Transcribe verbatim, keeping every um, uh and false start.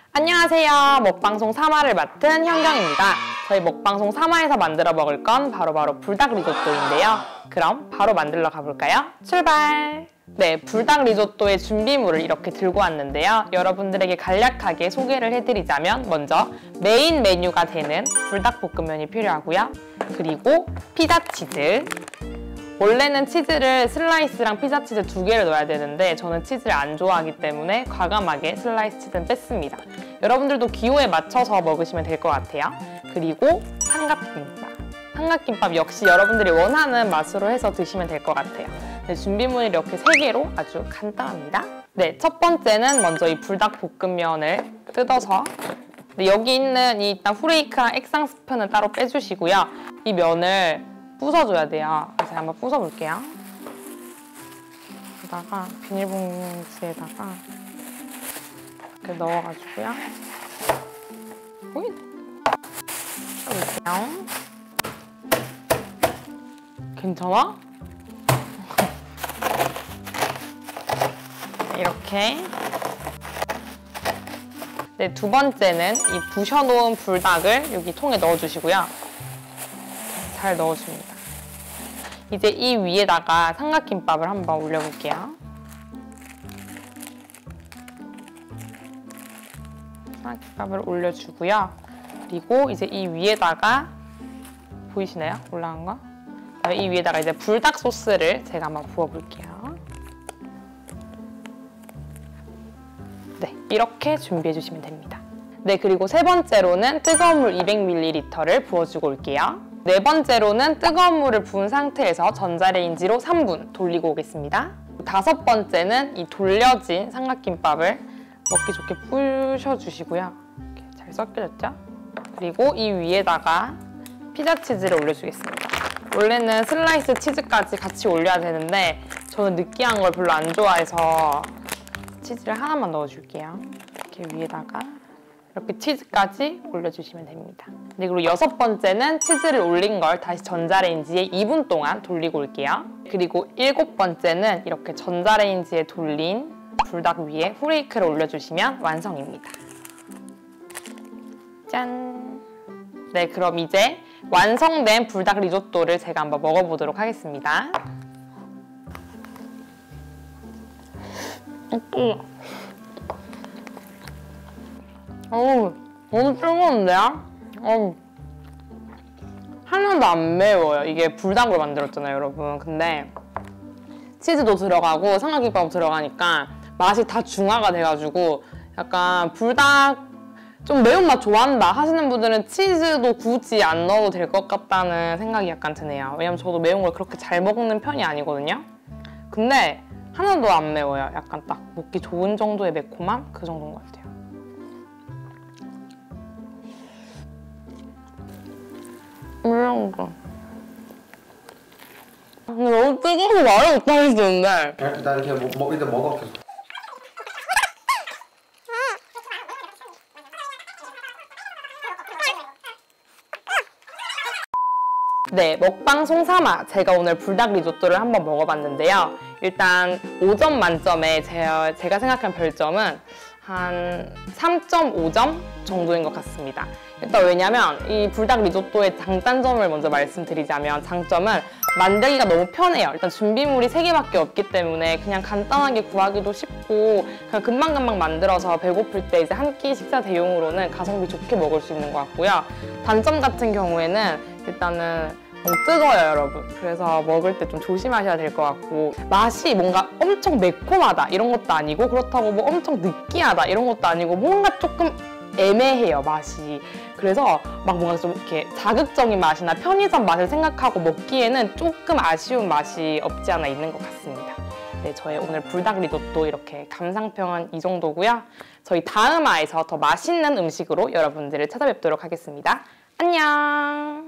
안녕하세요. 먹방송 삼 화를 맡은 현경입니다. 저희 먹방송 삼 화에서 만들어 먹을 건 바로바로 불닭 리조또인데요. 그럼 바로 만들러 가볼까요? 출발! 네, 불닭 리조또의 준비물을 이렇게 들고 왔는데요. 여러분들에게 간략하게 소개를 해드리자면 먼저 메인 메뉴가 되는 불닭볶음면이 필요하고요. 그리고 피자 치즈. 원래는 치즈를 슬라이스랑 피자 치즈 두 개를 넣어야 되는데 저는 치즈를 안 좋아하기 때문에 과감하게 슬라이스 치즈는 뺐습니다. 여러분들도 기호에 맞춰서 먹으시면 될 것 같아요. 그리고 삼각김밥. 삼각김밥 역시 여러분들이 원하는 맛으로 해서 드시면 될 것 같아요. 네, 준비물이 이렇게 세 개로 아주 간단합니다. 네, 첫 번째는 먼저 이 불닭볶음면을 뜯어서 네, 여기 있는 이 일단 후레이크랑 액상 스프는 따로 빼주시고요. 이 면을 부숴줘야 돼요. 그래서 한번 부숴볼게요. 여기다가 비닐봉지에다가 이렇게 넣어가지고요. 호잇! 해볼게요. 괜찮아? 이렇게. 네, 두 번째는 이 부셔놓은 불닭을 여기 통에 넣어주시고요. 잘 넣어줍니다. 이제 이 위에다가 삼각김밥을 한번 올려볼게요. 삼각김밥을 올려주고요. 그리고 이제 이 위에다가 보이시나요? 올라간 거? 이 위에다가 이제 불닭 소스를 제가 한번 부어볼게요. 네, 이렇게 준비해주시면 됩니다. 네, 그리고 세 번째로는 뜨거운 물 이백 밀리리터를 부어주고 올게요. 네 번째로는 뜨거운 물을 부은 상태에서 전자레인지로 삼 분 돌리고 오겠습니다. 다섯 번째는 이 돌려진 삼각김밥을 먹기 좋게 부셔주시고요. 이렇게 잘 섞여졌죠? 그리고 이 위에다가 피자 치즈를 올려주겠습니다. 원래는 슬라이스 치즈까지 같이 올려야 되는데 저는 느끼한 걸 별로 안 좋아해서 치즈를 하나만 넣어줄게요. 이렇게 위에다가 이렇게 치즈까지 올려주시면 됩니다. 네, 그리고 여섯 번째는 치즈를 올린 걸 다시 전자레인지에 이 분 동안 돌리고 올게요. 그리고 일곱 번째는 이렇게 전자레인지에 돌린 불닭 위에 후레이크를 올려주시면 완성입니다. 짠! 네, 그럼 이제 완성된 불닭 리조또를 제가 한번 먹어보도록 하겠습니다. 음. 어우, 너무 뜨거운데요? 어우, 하나도 안 매워요. 이게 불닭으로 만들었잖아요, 여러분. 근데 치즈도 들어가고 삼각김밥도 들어가니까 맛이 다 중화가 돼가지고 약간 불닭 좀 매운맛 좋아한다 하시는 분들은 치즈도 굳이 안 넣어도 될 것 같다는 생각이 약간 드네요. 왜냐면 저도 매운 걸 그렇게 잘 먹는 편이 아니거든요. 근데 하나도 안 매워요. 약간 딱 먹기 좋은 정도의 매콤함? 그 정도인 것 같아요. 이런 거. 근데 너무 뜨거워서 말을 못 하겠는데. 나 이렇게 먹, 먹, 이렇게 먹어 계속. 네, 먹방 송삼화. 제가 오늘 불닭 리조또를 한번 먹어봤는데요. 일단 오 점 만점에 제가, 제가 생각한 별점은 한 삼 점 오 점 정도인 것 같습니다. 일단 왜냐면 이 불닭 리조또의 장단점을 먼저 말씀드리자면 장점은 만들기가 너무 편해요. 일단 준비물이 세 개밖에 없기 때문에 그냥 간단하게 구하기도 쉽고 그냥 금방금방 만들어서 배고플 때 이제 한 끼 식사 대용으로는 가성비 좋게 먹을 수 있는 것 같고요. 단점 같은 경우에는 일단은 너무 뜨거워요, 여러분. 그래서 먹을 때 좀 조심하셔야 될 것 같고 맛이 뭔가 엄청 매콤하다 이런 것도 아니고 그렇다고 뭐 엄청 느끼하다 이런 것도 아니고 뭔가 조금 애매해요, 맛이. 그래서 막 뭔가 좀 이렇게 자극적인 맛이나 편의점 맛을 생각하고 먹기에는 조금 아쉬운 맛이 없지 않아 있는 것 같습니다. 네, 저의 오늘 불닭 리조또 이렇게 감상평은 이 정도고요. 저희 다음 화에서 더 맛있는 음식으로 여러분들을 찾아뵙도록 하겠습니다. 안녕!